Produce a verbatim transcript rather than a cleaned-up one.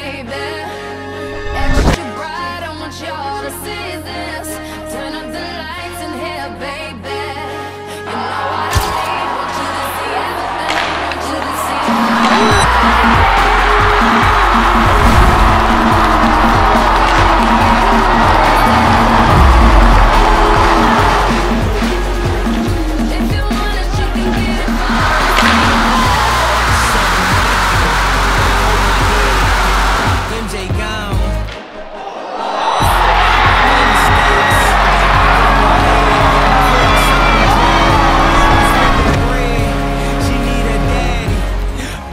baby. Extra bright, I want y'all to see this.